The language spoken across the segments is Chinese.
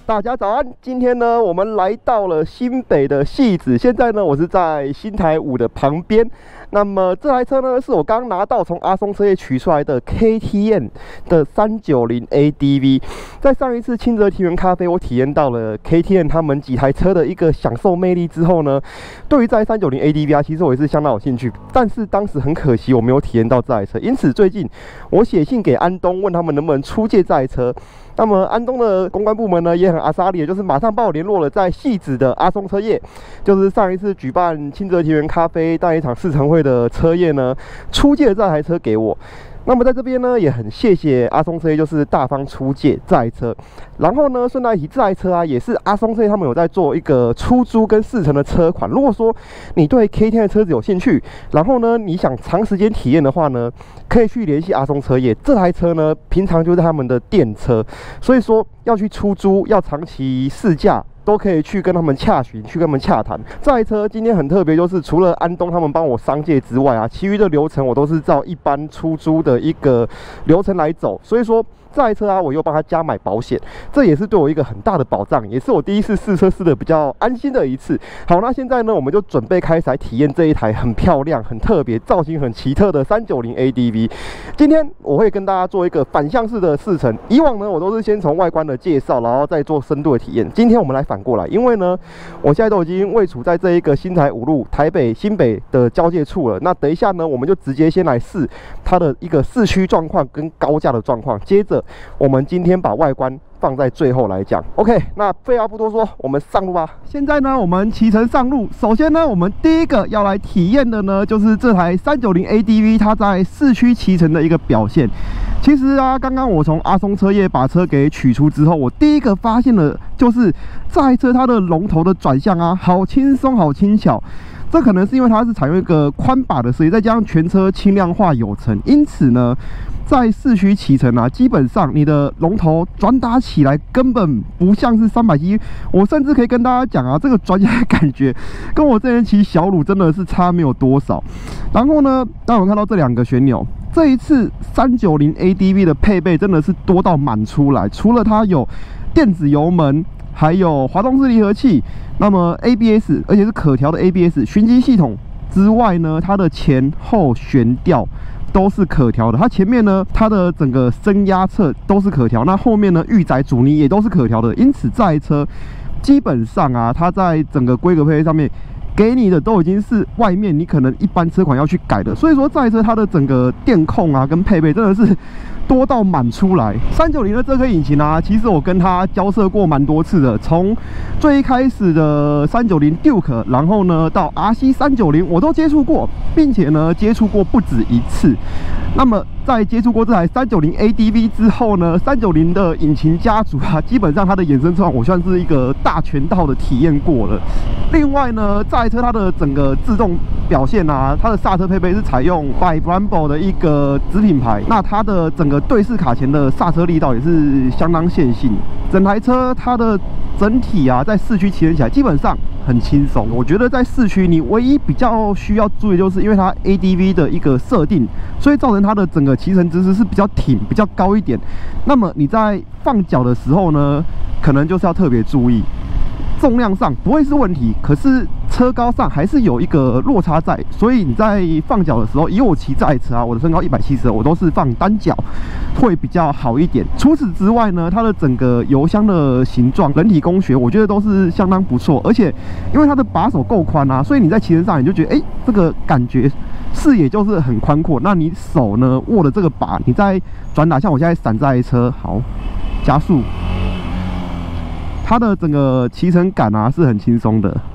大家早安！今天呢，我们来到了新北的汐止。现在呢，我是在新台5的旁边。那么这台车呢，是我刚拿到从阿松车业取出来的 KTM 的390 ADV。在上一次清泽庭园咖啡，我体验到了 KTM 他们几台车的一个享受魅力之后呢，对于这台390 ADV 啊，其实我也是相当有兴趣。但是当时很可惜，我没有体验到这台车。因此最近我写信给安东，问他们能不能出借这台车。那么安东的公关部门呢也很阿莎力，就是马上帮我联络了在汐止的阿松车业，就是上一次举办清泽庭园咖啡那一场试乘会的车业呢，出借这台车给我。那么在这边呢，也很谢谢阿松车业，就是大方出借这台车。然后呢，顺带一提，这台车啊，也是阿松车业他们有在做一个出租跟试乘的车款。如果说你对 KTM 的车子有兴趣，然后呢，你想长时间体验的话呢，可以去联系阿松车业。这台车呢，平常就是他们的电车，所以说要去出租，要长期试驾，都可以去跟他们洽询，去跟他们洽谈。这台车今天很特别，就是除了安东他们帮我商借之外啊，其余的流程我都是照一般出租的一个流程来走。所以说这台车啊，我又帮他加买保险，这也是对我一个很大的保障，也是我第一次试车试的比较安心的一次。好，那现在呢，我们就准备开始来体验这一台很漂亮、很特别、造型很奇特的390 ADV。今天我会跟大家做一个反向式的试乘。以往呢，我都是先从外观的介绍，然后再做深度的体验。今天我们来反过来，因为呢，我现在都已经位处在这一个新台5路台北新北的交界处了。那等一下呢，我们就直接先来试它的一个市区状况跟高架的状况，接着我们今天把外观放在最后来讲。 OK， 那废话不多说，我们上路吧。现在呢，我们启程上路。首先呢，我们第一个要来体验的呢，就是这台390 ADV 它在市区骑乘的一个表现。其实啊，刚刚我从阿松车业把车给取出之后，我第一个发现的就是这台车它的龙头的转向啊，好轻松，好轻巧。这可能是因为它是采用一个宽把的设计，再加上全车轻量化有层，因此呢，在市区骑乘啊，基本上你的龙头转打起来根本不像是370，我甚至可以跟大家讲啊，这个转起来感觉跟我之前骑小鲁真的是差没有多少。然后呢，当我们看到这两个旋钮，这一次390 ADV 的配备真的是多到满出来，除了它有电子油门，还有滑动式离合器，那么 ABS， 而且是可调的 ABS 循迹系统之外呢，它的前后悬吊都是可调的。它前面呢，它的整个升压侧都是可调，那后面呢，御载阻尼也都是可调的。因此，这台车基本上啊，它在整个规格配备上面给你的都已经是外面你可能一般车款要去改的。所以说，这台车它的整个电控啊跟配备真的是多到满出来。390的这颗引擎啊，其实我跟它交涉过蛮多次的，从最一开始的390 Duke， 然后呢到 RC 390，我都接触过，并且呢接触过不止一次。那么在接触过这台390 ADV 之后呢，390的引擎家族啊，基本上它的衍生车款我算是一个大全套的体验过了。另外呢，这台车它的整个自动表现啊，它的刹车配备是采用 by Brembo 的一个子品牌，那它的整个对式卡钳的刹车力道也是相当线性。整台车它的整体啊，在市区骑乘起来基本上很轻松。我觉得在市区你唯一比较需要注意，就是因为它 ADV 的一个设定，所以造成它的整个骑乘姿势是比较挺、比较高一点。那么你在放脚的时候呢，可能就是要特别注意。重量上不会是问题，可是车高上还是有一个落差在，所以你在放脚的时候，以我骑这台车啊，我的身高170，我都是放单脚会比较好一点。除此之外呢，它的整个油箱的形状、人体工学，我觉得都是相当不错。而且因为它的把手够宽啊，所以你在骑乘上你就觉得，这个感觉视野就是很宽阔。那你手呢握的这个把，你在转打，像我现在闪这台车，好加速。它的整个骑乘感啊是很轻松的。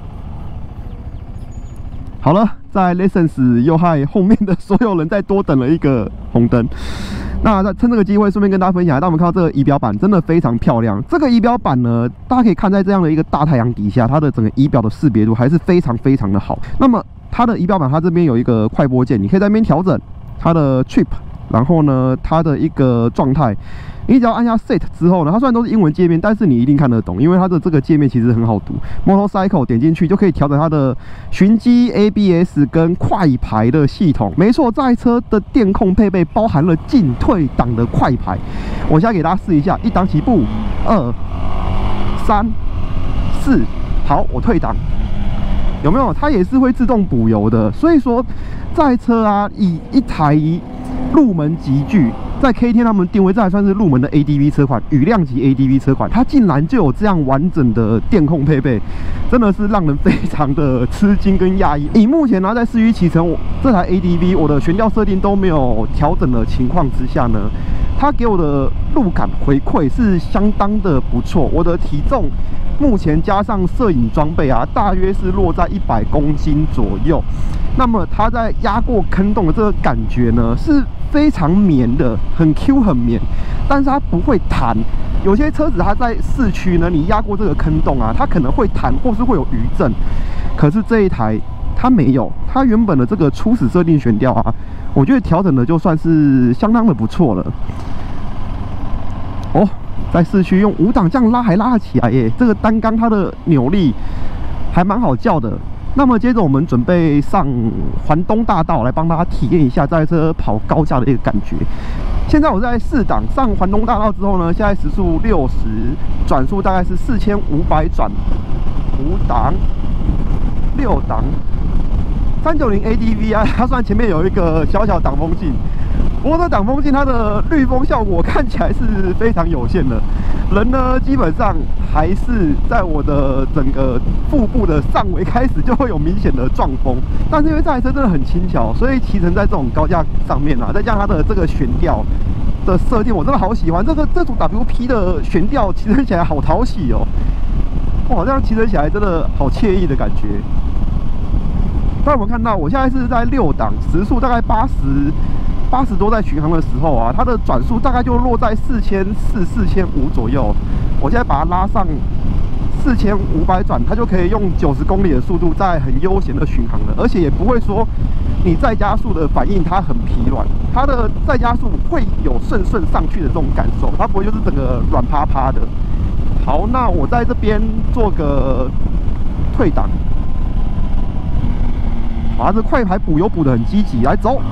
好了，在 Lessons 又害后面的所有人再多等了一个红灯。那趁这个机会，顺便跟大家分享，当我们看到这个仪表板真的非常漂亮。这个仪表板呢，大家可以看在这样的一个大太阳底下，它的整个仪表的识别度还是非常非常的好。那么它的仪表板，它这边有一个快拨键，你可以在那边调整它的 trip， 然后呢它的一个状态。你只要按下 Set 之后呢，它虽然都是英文界面，但是你一定看得懂，因为它的这个界面其实很好读。Motorcycle 点进去就可以调整它的循迹 ABS 跟快排的系统。没错，这台车的电控配备包含了进退档的快排。我现在给大家试一下，1档起步，2、3、 3、4，好，我退档。有没有？它也是会自动补油的。所以说，这台车啊，以一台入门级距，在 KTM 他们定位，这还算是入门的 ADV 车款，雨量级 ADV 车款，它竟然就有这样完整的电控配备，真的是让人非常的吃惊跟讶异。以目前呢，在市区骑乘这台 ADV， 我的悬吊设定都没有调整的情况之下呢，它给我的路感回馈是相当的不错。我的体重目前加上摄影装备啊，大约是落在100公斤左右。那么它在压过坑洞的这个感觉呢，是非常绵的，很 Q 很绵，但是它不会弹。有些车子它在市区呢，你压过这个坑洞啊，它可能会弹或是会有余震。可是这一台它没有，它原本的这个初始设定悬吊啊，我觉得调整的就算是相当的不错了。哦，在市区用5档这样拉还拉得起来耶，这个单缸它的扭力还蛮好叫的。那么接着我们准备上环东大道来帮大家体验一下这台车跑高架的一个感觉。现在我在4档上环东大道之后呢，现在时速60，转速大概是4500转，5档、6档。390 ADV 啊，它虽然前面有一个小小挡风镜，不过这挡风镜它的绿风效果看起来是非常有限的。人呢，基本上还是在我的整个腹部的上围开始就会有明显的撞风，但是因为这台车真的很轻巧，所以骑乘在这种高架上面啊，再加上它的这个悬吊的设定，我真的好喜欢。这组 WP 的悬吊骑乘起来好讨喜哦，哇，这样骑乘起来真的好惬意的感觉。但我们看到，我现在是在6档，时速大概80多，在巡航的时候啊，它的转速大概就落在4400、4500左右。我现在把它拉上4500转，它就可以用90公里的速度在很悠闲的巡航了，而且也不会说你再加速的反应它很疲软，它的再加速会有顺上去的这种感受，它不会就是整个软趴趴的。好，那我在这边做个退档。啊，这快排补油补得很积极，来走。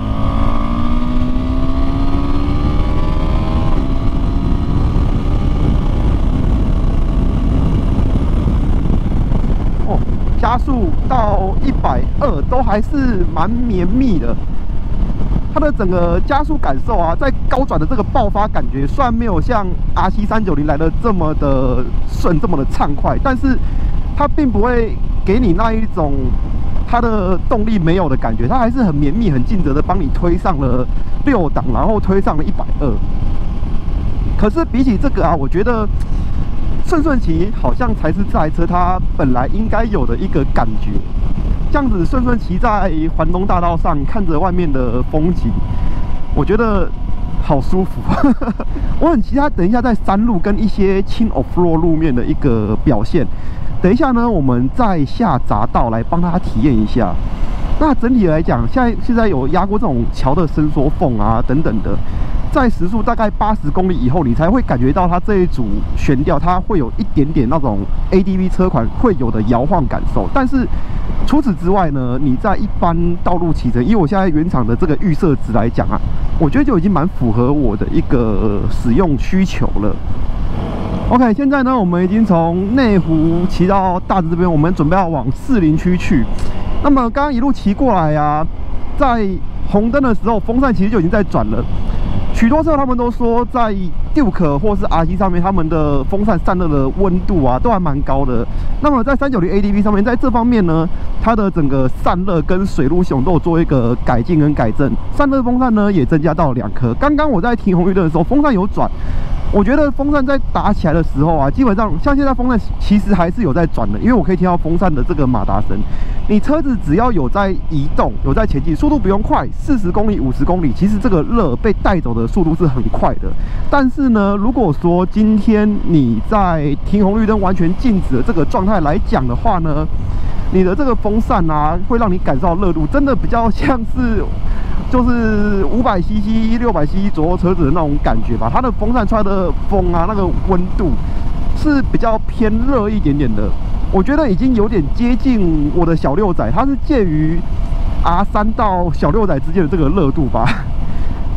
哦，加速到120都还是蛮绵密的。它的整个加速感受啊，在高转的这个爆发感觉，虽然没有像 RC390 来的这么的顺，这么的畅快，但是它并不会给你那一种它的动力没有的感觉，它还是很绵密、很尽责的帮你推上了6档，然后推上了120。可是比起这个啊，我觉得顺骑好像才是这台车它本来应该有的一个感觉。这样子顺骑在环东大道上，看着外面的风景，我觉得好舒服。我很期待等一下在山路跟一些轻 off-road 路面的一个表现。等一下呢，我们再下匝道来帮大家体验一下。那整体来讲，现在有压过这种桥的伸缩缝啊等等的，在时速大概80公里以后，你才会感觉到它这一组悬吊，它会有一点点那种 ADV 车款会有的摇晃感受。但是除此之外呢，你在一般道路骑乘，以我现在原厂的这个预设值来讲啊，我觉得就已经蛮符合我的一个使用需求了。OK， 现在呢，我们已经从内湖骑到大直这边，我们准备要往士林区去。那么刚刚一路骑过来啊，在红灯的时候，风扇其实就已经在转了。许多车他们都说，在 Duke 或是 RC 上面，他们的风扇散热的温度啊，都还蛮高的。那么在390 ADV 上面，在这方面呢，它的整个散热跟水路系统都有做一个改进跟改正。散热风扇呢，也增加到2颗。刚刚我在停红绿灯的时候，风扇有转。我觉得风扇在打起来的时候啊，基本上像现在风扇其实还是有在转的，因为我可以听到风扇的这个马达声。你车子只要有在移动、有在前进，速度不用快，40公里、50公里，其实这个热被带走的速度是很快的。但是呢，如果说今天你在停红绿灯完全静止的这个状态来讲的话呢，你的这个风扇啊，会让你感受到热度，真的比较像是就是500cc、600cc 左右车子的那种感觉吧。它的风扇出来的风啊，那个温度是比较偏热一点点的。我觉得已经有点接近我的小六仔，它是介于 R3 到小六仔之间的这个热度吧。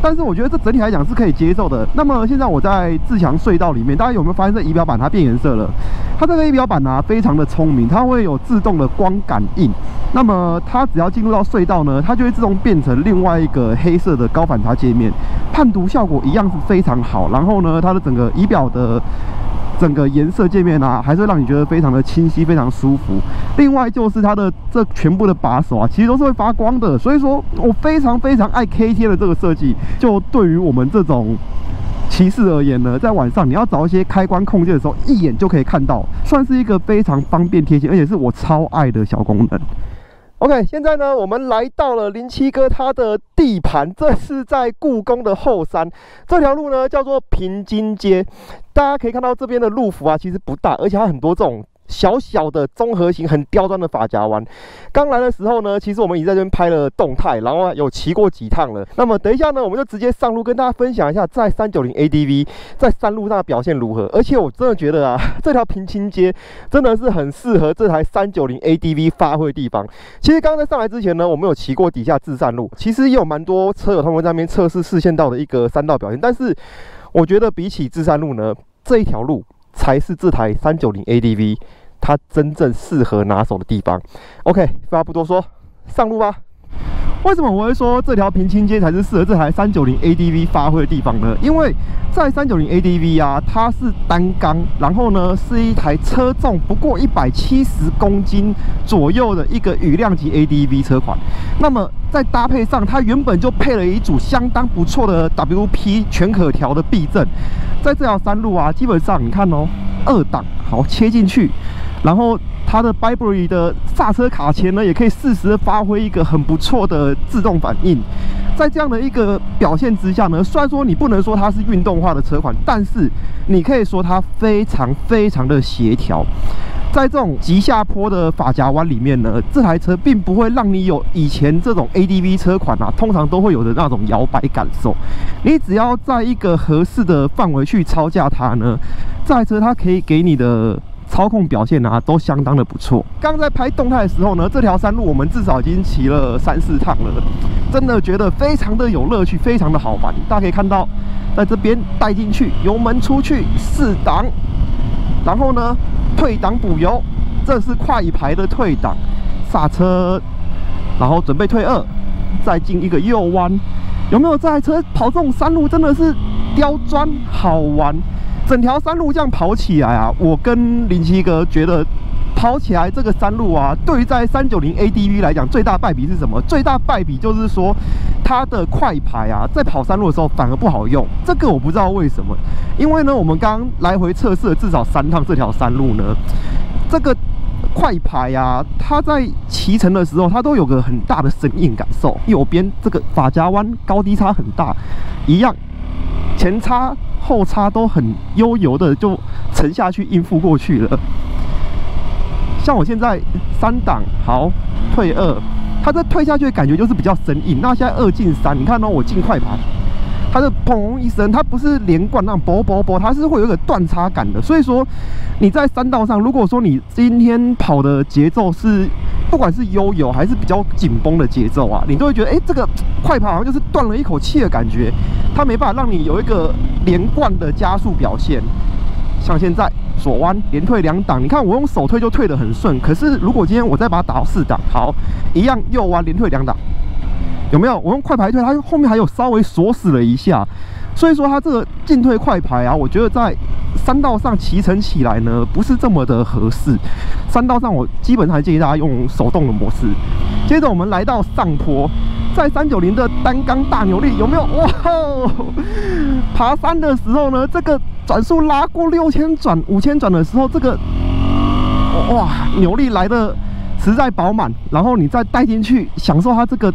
但是我觉得这整体来讲是可以接受的。那么现在我在自强隧道里面，大家有没有发现这仪表板它变颜色了？它这个仪表板呢、非常的聪明，它会有自动的光感应。那么它只要进入到隧道呢，它就会自动变成另外一个黑色的高反差界面，判读效果一样是非常好。然后呢，它的整个仪表的整个颜色界面啊，还是会让你觉得非常的清晰，非常舒服。另外就是它的这全部的把手啊，其实都是会发光的，所以说我非常爱 KTM 的这个设计。就对于我们这种骑士而言呢，在晚上你要找一些开关控件的时候，一眼就可以看到，算是一个非常方便贴心，而且是我超爱的小功能。OK， 现在呢，我们来到了07哥他的地盘，这是在故宫的后山。这条路呢叫做平津街，大家可以看到这边的路幅啊，其实不大，而且它很多这种小小的综合型很刁钻的发夹弯。刚来的时候呢，其实我们已经在这边拍了动态，然后有骑过几趟了。那么等一下呢，我们就直接上路跟大家分享一下在390 ADV 在山路上的表现如何。而且我真的觉得啊，这条平津街真的是很适合这台390 ADV 发挥的地方。其实刚刚在上来之前呢，我们有骑过底下至善路，其实也有蛮多车友他们在那边测试视线道的一个山道表现，但是我觉得比起至善路呢，这一条路才是这台390 ADV 它真正适合拿手的地方。OK， 废话不多说，上路吧。为什么我会说这条平津街才是适合这台390 ADV 发挥的地方呢？因为在390 ADV 啊，它是单缸，然后呢是一台车重不过170公斤左右的一个羽量级 ADV 车款。那么在搭配上，它原本就配了一组相当不错的 WP 全可调的避震。在这条山路啊，基本上你看哦，2档好切进去，然后它的 Burberry 的刹车卡钳呢，也可以适时的发挥一个很不错的自动反应。在这样的一个表现之下呢，虽然说你不能说它是运动化的车款，但是你可以说它非常的协调。在这种急下坡的发夹弯里面呢，这台车并不会让你有以前这种 ADV 车款啊，通常都会有的那种摇摆感受。你只要在一个合适的范围去操驾它呢，这台车它可以给你的操控表现啊，都相当的不错。刚在拍动态的时候呢，这条山路我们至少已经骑了3、4趟了，真的觉得非常的有乐趣，非常的好玩。大家可以看到，在这边带进去，油门出去4档，然后呢退档补油，这是快排的退档，刹车，然后准备退2，再进一个右弯。有没有这台车跑这种山路真的是刁钻好玩？整条山路这样跑起来啊，我跟07哥觉得跑起来这个山路啊，对于在390 ADV 来讲，最大败笔是什么？最大败笔就是说它的快排啊，在跑山路的时候反而不好用。这个我不知道为什么，因为呢，我们刚刚来回测试了至少3趟这条山路呢，这个快排啊，它在骑乘的时候，它都有个很大的生硬感受。右边这个发夹弯高低差很大，一样前叉后叉都很悠游的就沉下去应付过去了。像我现在3档好退2，它这退下去的感觉就是比较生硬。那现在2进3，你看哦，我进快排，它的砰一声，它不是连贯那种啵啵啵，它是会有一个断差感的。所以说你在山道上，如果说你今天跑的节奏是不管是悠游还是比较紧绷的节奏啊，你都会觉得这个快跑好像就是断了一口气的感觉，它没办法让你有一个连贯的加速表现。像现在左弯连退2档，你看我用手推就退得很顺。可是如果今天我再把它打到4档，好，一样右弯连退2档，有没有？我用快排退，它后面还有稍微锁死了一下。所以说它这个进退快排啊，我觉得在山道上骑乘起来呢，不是这么的合适。山道上我基本上还建议大家用手动的模式。接着我们来到上坡，在390的单缸大扭力有没有？哇，爬山的时候呢，这个转速拉过6000转、5000转的时候，这个哇扭力来的实在饱满。然后你再带进去，享受它这个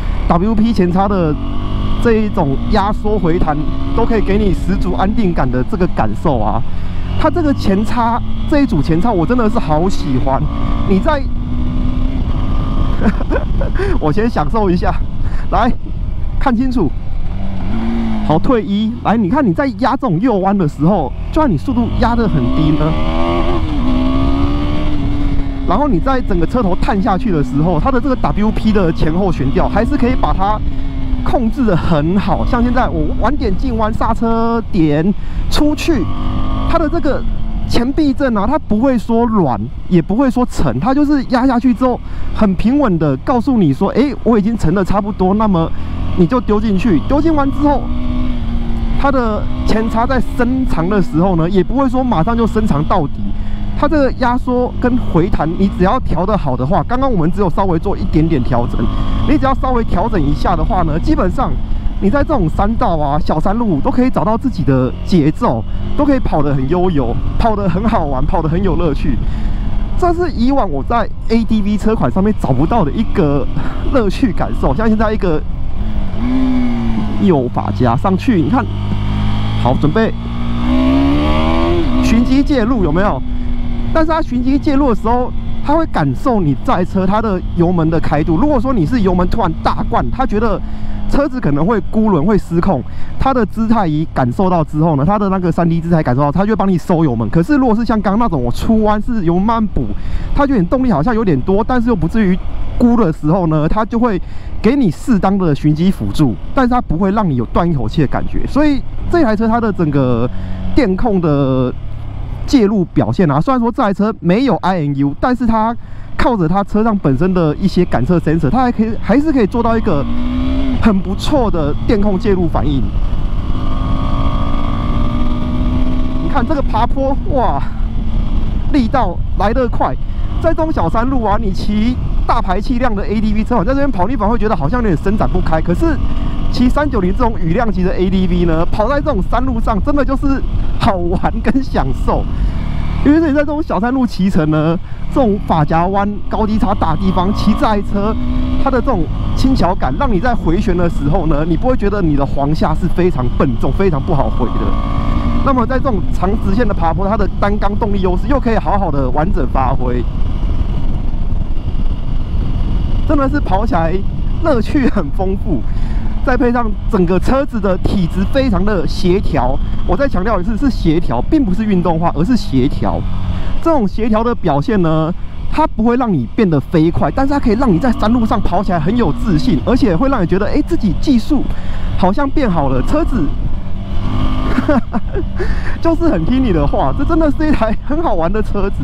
WP 前叉的这一种压缩回弹，都可以给你十足安定感的这个感受啊！它这个前叉这一组前叉，我真的是好喜欢。你在我先享受一下，来看清楚。好，退1，来，你看你在压这种右弯的时候，就算你速度压得很低呢，然后你在整个车头探下去的时候，它的这个 WP 的前后悬吊还是可以把它控制的很好。像现在我晚点进弯，刹车点出去，它的这个前避震啊，它不会说软，也不会说沉，它就是压下去之后很平稳的告诉你说，我已经沉的差不多，那么你就丢进去。丢进完之后，它的前叉在伸长的时候呢，也不会说马上就伸长到底。它这个压缩跟回弹，你只要调得好的话，刚刚我们只有稍微做一点点调整，你只要稍微调整一下的话呢，基本上你在这种山道啊、小山路都可以找到自己的节奏，都可以跑得很悠游，跑得很好玩，跑得很有乐趣。这是以往我在 ADV 车款上面找不到的一个乐趣感受。像现在一个右把夹上去，你看，好，准备循迹介入，有没有？但是它循迹介入的时候，它会感受你载车它的油门的开度。如果说你是油门突然大灌，它觉得车子可能会孤轮会失控，它的姿态仪感受到之后呢，它的那个3D 姿态感受到，它就会帮你收油门。可是如果是像刚刚那种我出弯是油门慢补，它觉得你动力好像有点多，但是又不至于估的时候呢，它就会给你适当的循迹辅助，但是它不会让你有断一口气的感觉。所以这台车它的整个电控的介入表现啊，虽然说这台车没有 IMU， 但是它靠着它车上本身的一些感测 sensor， 它还是可以做到一个很不错的电控介入反应。你看这个爬坡，哇，力道来得快。在这种小山路啊，你骑大排气量的 ADV 车款在这边跑，你反而会觉得好像有点伸展不开。可是骑390这种雨量级的 ADV 呢，跑在这种山路上，真的就是好玩跟享受。因为你在这种小山路骑乘呢，这种发夹弯、高低差大地方骑这台车，它的这种轻巧感，让你在回旋的时候呢，你不会觉得你的簧下是非常笨重、非常不好回的。那么在这种长直线的爬坡，它的单缸动力优势又可以好好的完整发挥，真的是跑起来乐趣很丰富。再配上整个车子的体质非常的协调，我再强调一次，是协调，并不是运动化，而是协调。这种协调的表现呢，它不会让你变得飞快，但是它可以让你在山路上跑起来很有自信，而且会让你觉得，自己技术好像变好了，车子就是很听你的话。这真的是一台很好玩的车子。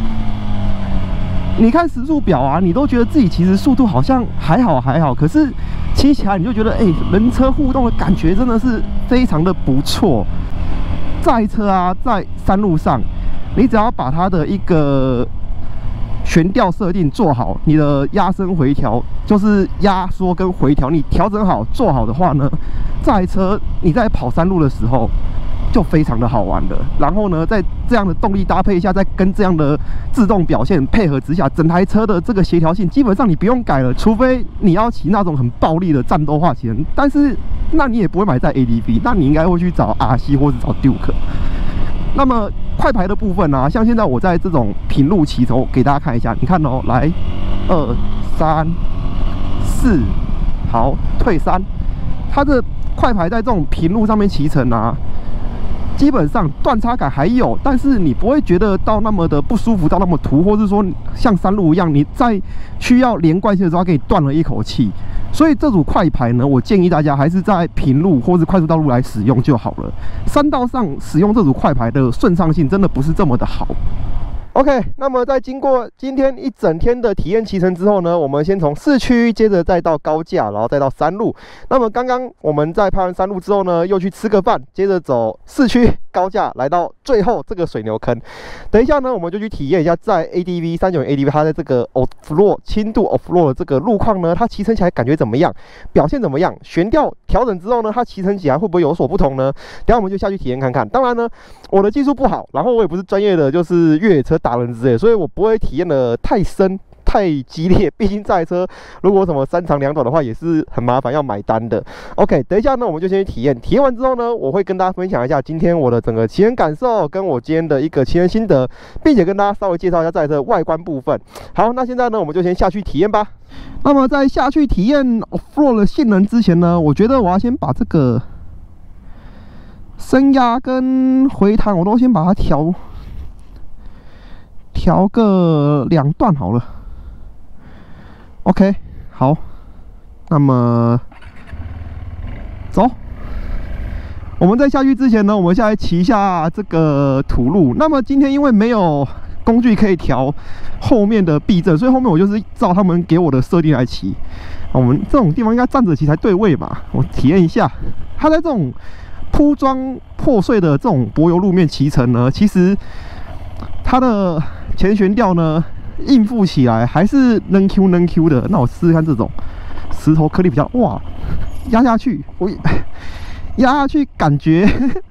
你看时速表啊，你都觉得自己其实速度好像还好，可是骑起来你就觉得，人车互动的感觉真的是非常的不错。载车啊，在山路上，你只要把它的一个悬吊设定做好，你的压升回调就是压缩跟回调，你调整好做好的话呢，这台车你在跑山路的时候就非常的好玩了。然后呢，在这样的动力搭配下，再跟这样的自动表现配合之下，整台车的这个协调性基本上你不用改了，除非你要骑那种很暴力的战斗化骑乘，但是那你也不会买在 ADV， 那你应该会去找 RC 或者找 Duke。那么快排的部分啊，像现在我在这种平路骑乘，给大家看一下，你看哦，来2、3、4，好，退3，它的快排在这种平路上面骑乘啊，基本上断差感还有，但是你不会觉得到那么的不舒服，到那么突，或是说像山路一样，你在需要连贯性的时候给你断了一口气。所以这组快排呢，我建议大家还是在平路或是快速道路来使用就好了。山道上使用这组快排的顺畅性真的不是这么的好。OK， 那么在经过今天一整天的体验骑乘之后呢，我们先从市区，接着再到高架，然后再到山路。那么刚刚我们在拍完山路之后呢，又去吃个饭，接着走市区高架，来到最后这个水牛坑。等一下呢，我们就去体验一下在 ADV 390 ADV 它在这个 off road 轻度 off road 的这个路况呢，它骑乘起来感觉怎么样，表现怎么样？悬吊调整之后呢，它骑乘起来会不会有所不同呢？等一下我们就下去体验看看。当然呢，我的技术不好，然后我也不是专业的就是越野车达人之类，所以我不会体验的太深太激烈，毕竟这台车如果什么3长2短的话，也是很麻烦要买单的。OK， 等一下呢，我们就先去体验，体验完之后呢，我会跟大家分享一下今天我的整个骑乘感受，跟我今天的一个骑乘心得，并且跟大家稍微介绍一下这台车的外观部分。好，那现在呢，我们就先下去体验吧。那么在下去体验 off-road 的性能之前呢，我觉得我要先把这个升压跟回弹我都先把它调个2段好了。OK， 好，那么走。我们在下去之前呢，我们先来骑一下这个土路。那么今天因为没有工具可以调后面的避震，所以后面我就是照他们给我的设定来骑。我们这种地方应该站着骑才对位嘛，我体验一下。它在这种铺装破碎的这种柏油路面骑乘呢，其实它的前悬吊呢应付起来还是能 Q 的。那我试试看这种石头颗粒比较哇，压下去我压下去感觉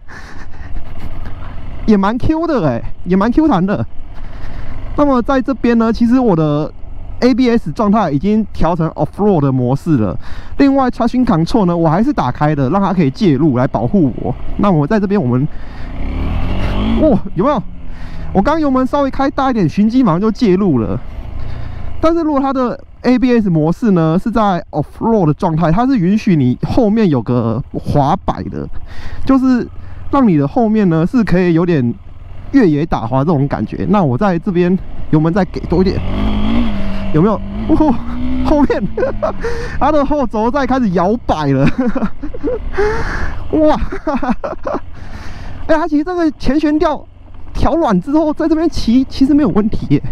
也蛮 Q 的哎，也蛮 Q 弹的。那么在这边呢，其实我的 ABS 状态已经调成 Off-Road 的模式了。另外 Traction Control 呢，我还是打开的，让它可以介入来保护我。那我在这边我们，哇，有没有？我刚油门稍微开大一点，循迹马上就介入了。但是如果它的 ABS 模式呢是在 Off-Road 的状态，它是允许你后面有个滑摆的，就是让你的后面呢是可以有点越野打滑这种感觉。那我在这边油门再给多一点，有没有？哦，后面它的后轴在开始摇摆了，哇！哎，它其实这个前悬吊调软之后，在这边骑其实没有问题耶。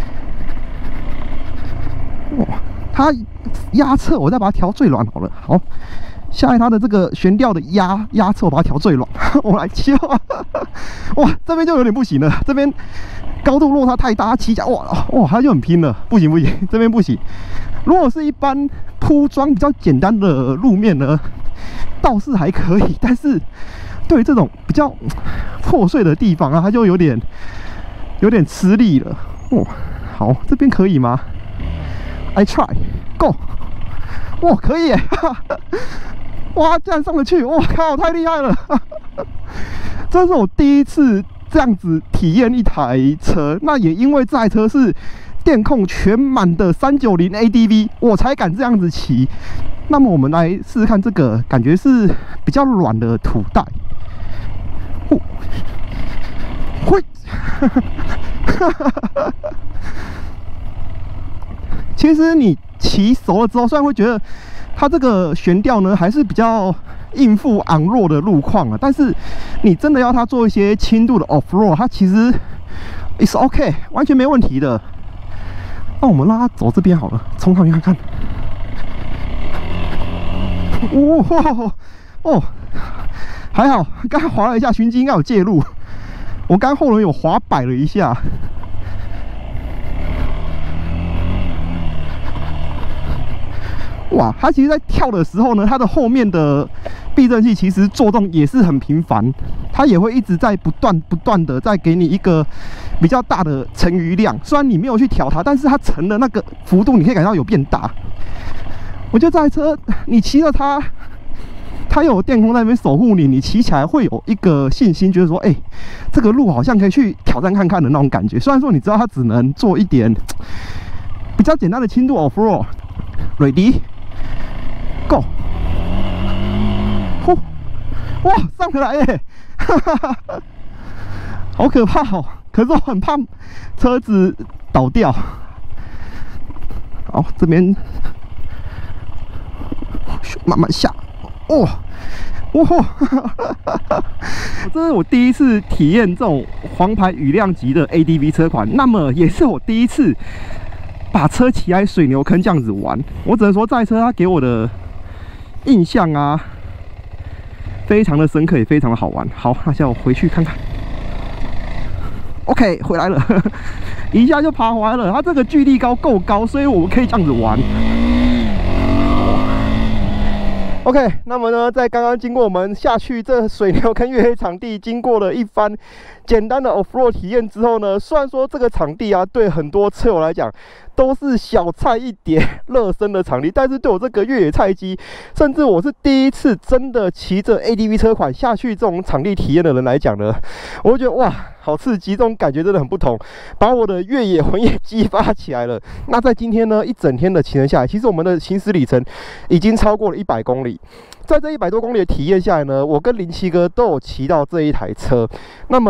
哇，它压侧我再把它调最软好了。好，下来它的这个悬吊的压侧我把它调最软，我来骑。哇，这边就有点不行了，这边高度落差太大，骑起来哇，它就很拼了，不行，这边不行。如果是一般铺装比较简单的路面呢，倒是还可以，但是对于这种比较破碎的地方啊，它就有点吃力了。哦，好，这边可以吗？I try go， 哇，可以耶！哇，竟然上得去！哇靠，太厉害了！这是我第一次这样子体验一台车，那也因为这台车是电控全满的390 ADV， 我才敢这样子骑。那么我们来试试看这个，感觉是比较软的土带。会，其实你骑熟了之后，虽然会觉得它这个悬吊呢还是比较应付昂弱的路况啊，但是你真的要它做一些轻度的 off-road， 它其实 is OK， 完全没问题的。那我们让它走这边好了，冲上去看看。哦，还好，刚才滑了一下，循迹应该有介入。我刚后轮有滑摆了一下。哇，它其实在跳的时候呢，它的后面的避震器其实作动也是很频繁，它也会一直在不断的在给你一个比较大的沉余量。虽然你没有去调它，但是它沉的那个幅度你可以感到有变大。我觉得这台车你骑着它，它有电控在那边守护你，你骑起来会有一个信心，觉得说，哎，这个路好像可以去挑战看看的那种感觉。虽然说你知道它只能做一点比较简单的轻度 off-road。Ready？ Go！ 哇，上得来耶！好可怕哦！可是我很怕车子倒掉。好，这边慢慢下。哇！这是我第一次体验这种黄牌雨量级的 ADV 车款，那么也是我第一次把车骑在水牛坑这样子玩。我只能说，这台车它给我的印象啊，非常的深刻，也非常的好玩。好，那现在我回去看看。OK， 回来了，一下就爬回来了。它这个距离高够高，所以我们可以这样子玩。OK， 那么呢，在刚刚经过我们下去这水牛坑越野场地，经过了一番简单的 off-road 体验之后呢，虽然说这个场地啊，对很多车友来讲都是小菜一碟、热身的场地，但是对我这个越野菜鸡，甚至我是第一次真的骑着 ADV 车款下去这种场地体验的人来讲呢，我就觉得哇，好刺激，这种感觉真的很不同，把我的越野魂也激发起来了。那在今天呢，一整天的骑乘下来，其实我们的行驶里程已经超过了100公里。在这100多公里的体验下来呢，我跟07哥都有骑到这一台车。那么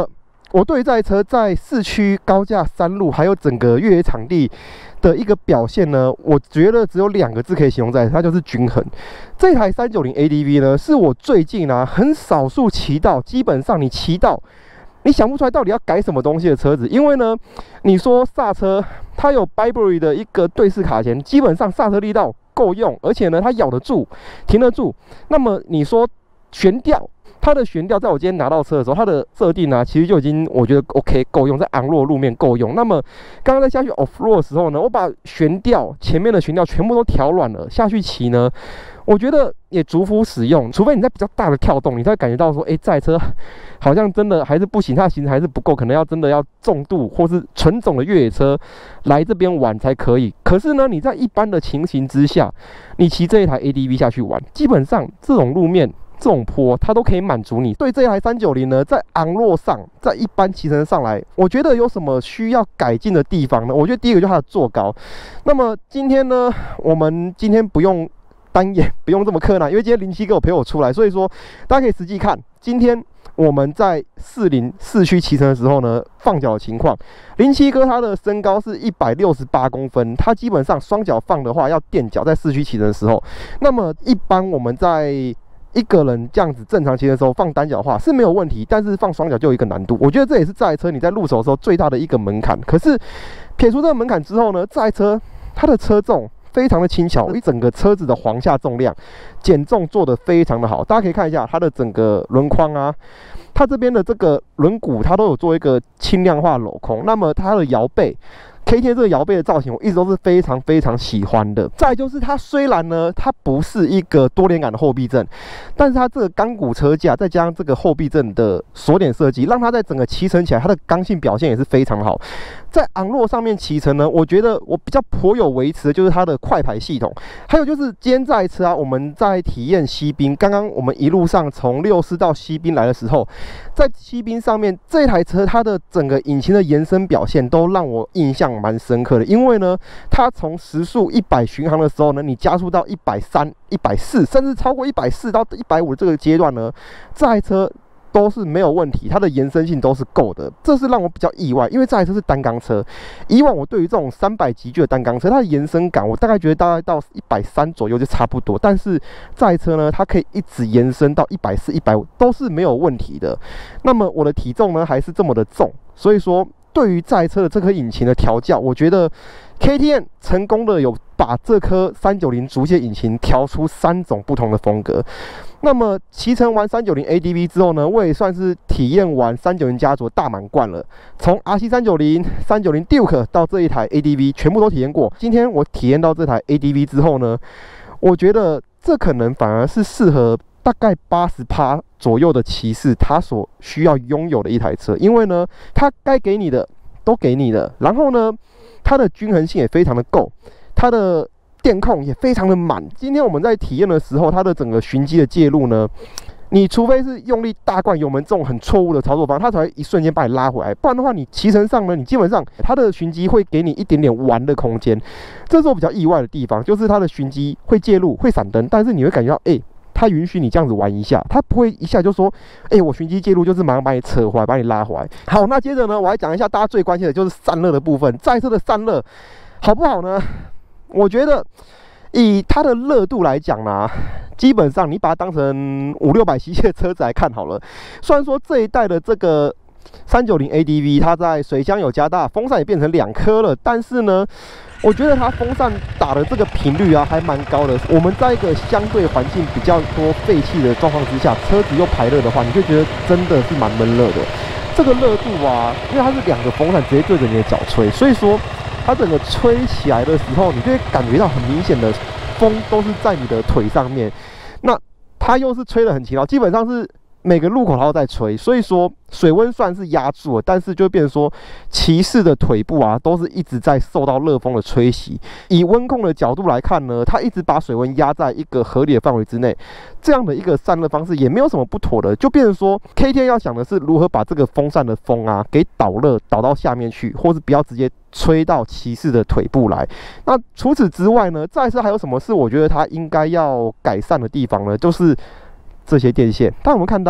我对这台车在市区高架山路还有整个越野场地的一个表现呢，我觉得只有2个字可以形容在，它就是均衡。这台390 ADV 呢，是我最近很少数骑到，基本上你骑到你想不出来到底要改什么东西的车子。因为呢，你说刹车，它有 Burberry 的一个对式卡钳，基本上刹车力道够用，而且呢它咬得住，停得住。那么你说悬吊，它的悬吊在我今天拿到车的时候，它的设定其实就已经我觉得 OK 够用，在昂洛路面够用。那么刚刚在下去 off road 的时候呢，我把悬吊前面的悬吊全部都调软了，下去骑呢，我觉得也逐伏使用。除非你在比较大的跳动，你才会感觉到说，这台车好像真的还是不行，它的行程还是不够，可能要真的要重度或是纯种的越野车来这边玩才可以。可是呢，你在一般的情形之下，你骑这一台 ADV 下去玩，基本上这种路面这种坡它都可以满足你。对这台390呢，在昂洛上，在一般骑乘上来，我觉得有什么需要改进的地方呢？我觉得第一个就是它的坐高。那么今天呢，我们今天不用单眼，不用这么柯南，因为今天07哥有陪我出来，所以说大家可以实际看今天我们在40市区骑乘的时候呢，放脚的情况。07哥他的身高是168公分，他基本上双脚放的话要垫脚，在市区骑乘的时候。那么一般我们在一个人这样子正常骑的时候放单脚的话是没有问题，但是放双脚就有一个难度。我觉得这也是这台车你在入手的时候最大的一个门槛。可是撇除这个门槛之后呢，这台车它的车重非常的轻巧，一整个车子的簧下重量减重做得非常的好。大家可以看一下它的整个轮框它这边的这个轮毂它都有做一个轻量化镂空。那么它的摇背，KTM 这个摇背的造型，我一直都是非常非常喜欢的。再来就是它虽然呢，它不是一个多连杆的后避震，但是它这个钢骨车架再加上这个后避震的锁点设计，让它在整个骑乘起来，它的刚性表现也是非常好。在昂洛上面骑乘呢，我觉得我比较颇有维持的就是它的快排系统，还有就是今天这台车我们在体验西滨，刚刚我们一路上从64到西滨来的时候，在西滨上面这台车它的整个引擎的延伸表现都让我印象蛮深刻的。因为呢，它从时速100巡航的时候呢，你加速到130、140，甚至超过140到150这个阶段呢，这台车都是没有问题，它的延伸性都是够的，这是让我比较意外。因为这台车是单缸车，以往我对于这种300级距的单缸车，它的延伸感我大概觉得大概到130左右就差不多，但是这台车呢，它可以一直延伸到140、150都是没有问题的。那么我的体重呢还是这么的重，所以说对于这台车的这颗引擎的调教，我觉得 KTM 成功的有把这颗390竹节引擎调出3种不同的风格。那么骑乘完390 ADV 之后呢，我也算是体验完390家族大满贯了。从 RC 390、390 Duke 到这一台 ADV， 全部都体验过。今天我体验到这台 ADV 之后呢，我觉得这可能反而是适合大概80%左右的骑士他所需要拥有的一台车。因为呢，它该给你的都给你了，然后呢，它的均衡性也非常的够，它的电控也非常的满。今天我们在体验的时候，它的整个循迹的介入呢，你除非是用力大灌油门这种很错误的操作方式，它才会一瞬间把你拉回来。不然的话，你骑乘上呢，你基本上它的循迹会给你一点点玩的空间。这是我比较意外的地方，就是它的循迹会介入、会闪灯，但是你会感觉到，它允许你这样子玩一下，它不会一下就说，我循迹介入就是马上把你扯回来，把你拉回来。好，那接着呢，我来讲一下大家最关心的就是散热的部分。这台车的散热好不好呢？我觉得以它的热度来讲呢，基本上你把它当成500-600 cc 的车子来看好了。虽然说这一代的这个390 ADV 它在水箱有加大，风扇也变成2颗了，但是呢，我觉得它风扇打的这个频率还蛮高的。我们在一个相对环境比较多废气的状况之下，车子又排热的话，你就觉得真的是蛮闷热的。这个热度因为它是2个风扇直接对着你的脚吹，所以说它整个吹起来的时候，你就会感觉到很明显的风都是在你的腿上面。那它又是吹得很勤劳，基本上是每个路口它都在吹，所以说水温算是压住了，但是就变成说骑士的腿部都是一直在受到热风的吹袭。以温控的角度来看呢，它一直把水温压在一个合理的范围之内，这样的一个散热方式也没有什么不妥的。就变成说 KTM 要想的是如何把这个风扇的风给导热导到下面去，或是不要直接吹到骑士的腿部来。那除此之外呢，这台车还有什么是我觉得它应该要改善的地方呢？就是这些电线。但我们看到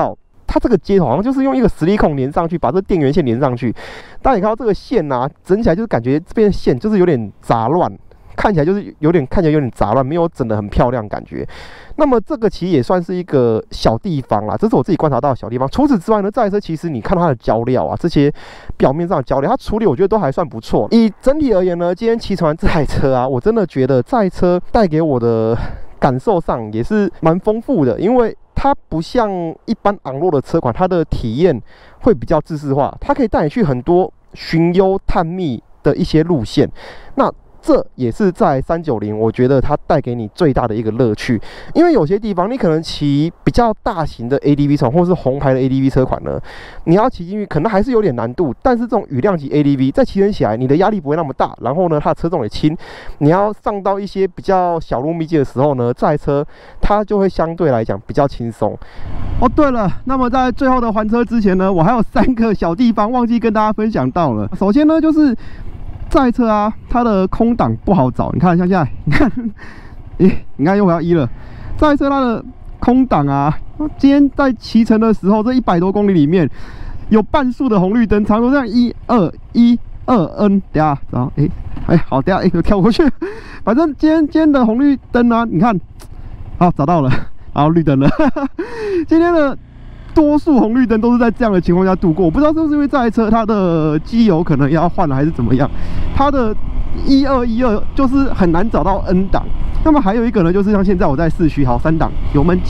它这个接头好像就是用一个实力控连上去，把这电源线连上去。大家也看到这个线啊，整起来就是感觉这边的线就是有点杂乱，看起来有点杂乱，没有整得很漂亮感觉。那么这个其实也算是一个小地方啦，这是我自己观察到的小地方。除此之外呢，这台车其实你看到它的胶料啊，这些表面上的胶料，它处理我觉得都还算不错。以整体而言呢，今天骑乘完这台车啊，我真的觉得这台车带给我的感受上也是蛮丰富的，因为它不像一般昂罗的车款，它的体验会比较制式化，它可以带你去很多寻幽探秘的一些路线。那这也是在390，我觉得它带给你最大的一个乐趣。因为有些地方你可能骑比较大型的 ADV 车，或是红牌的 ADV 车款呢，你要骑进去可能还是有点难度。但是这种雨量级 ADV 在骑乘起来，你的压力不会那么大，然后呢，它的车重也轻。你要上到一些比较小路密集的时候呢，这台车它就会相对来讲比较轻松。哦，对了，那么在最后的还车之前呢，我还有3个小地方忘记跟大家分享到了。首先呢，就是这台车啊，它的空档不好找。你看，像现在，你看，你看又回到1了。这台车它的空档啊，今天在骑乘的时候，这100多公里里面有半数的红绿灯，差不多这样1、2、N。等下，然后好，等下又跳过去。反正今天的红绿灯啊，你看，好找到了，然后绿灯了。今天的多数红绿灯都是在这样的情况下度过，我不知道是不是因为这台车它的机油可能要换了，还是怎么样，它的1212就是很难找到 N 档。那么还有一个呢，就是像现在我在市区，好3档，油门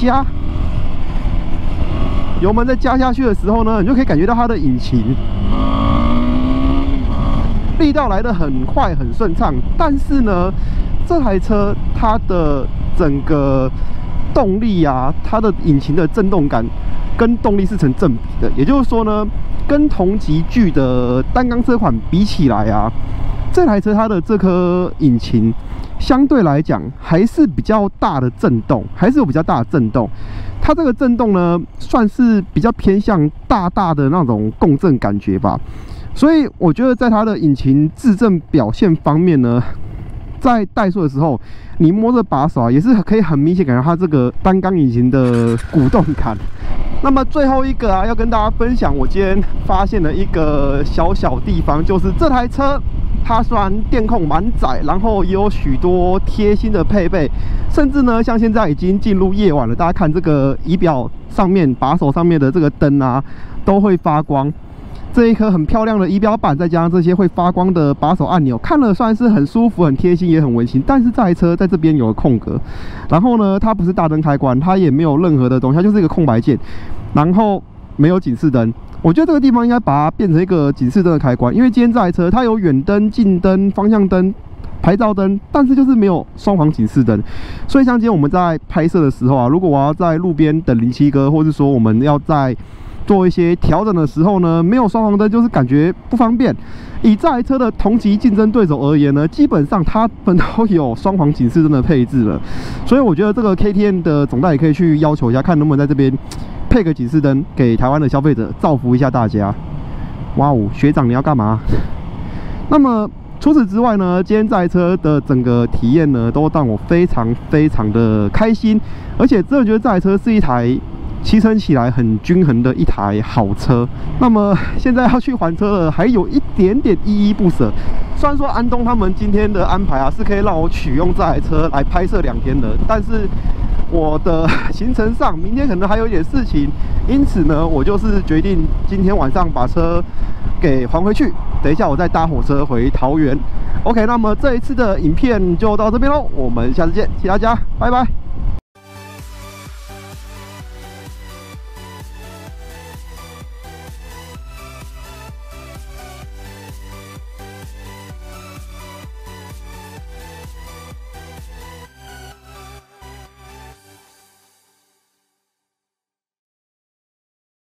再加下去的时候呢，你就可以感觉到它的引擎力道来得很快很顺畅，但是呢，这台车它的整个动力啊，它的引擎的震动感跟动力是成正比的，也就是说呢，跟同级距的单缸车款比起来啊，这台车它的这颗引擎相对来讲还是比较大的震动，它这个震动呢，算是比较偏向大的那种共振感觉吧。所以我觉得在它的引擎质震表现方面呢，在怠速的时候，你摸着把手啊，也是可以很明显感觉它这个单缸引擎的鼓动感。那么最后一个啊，要跟大家分享，我今天发现了一个小地方，就是这台车它虽然电控蛮窄，然后也有许多贴心的配备，甚至呢，像现在已经进入夜晚了，大家看这个仪表上面、把手上面的这个灯啊，都会发光。这一颗很漂亮的仪表板，再加上这些会发光的把手按钮，看了算是很舒服、很贴心，也很温馨。但是这台车在这边有个空格，然后呢，它不是大灯开关，它也没有任何的东西，它就是一个空白键，然后没有警示灯。我觉得这个地方应该把它变成一个警示灯的开关，因为今天这台车它有远灯、近灯、方向灯、牌照灯，但是就是没有双黄警示灯。所以像今天我们在拍摄的时候啊，如果我要在路边等07哥，或是说我们要在做一些调整的时候呢，没有双黄灯就是感觉不方便。以这台车的同级竞争对手而言呢，基本上他们都有双黄警示灯的配置了，所以我觉得这个 KTM 的总代也可以去要求一下，看能不能在这边配个警示灯，给台湾的消费者造福一下大家。哇哦，学长你要干嘛？那么除此之外呢，今天这台车的整个体验呢，都让我非常的开心，而且真的觉得这台车是一台骑乘起来很均衡的一台好车。那么现在要去还车了，还有一点依依不舍。虽然说安东他们今天的安排啊，是可以让我取用这台车来拍摄2天的，但是我的行程上明天可能还有一点事情，因此呢，我就是决定今天晚上把车给还回去，等一下我再搭火车回桃园。OK， 那么这一次的影片就到这边喽，我们下次见，谢谢大家，拜拜。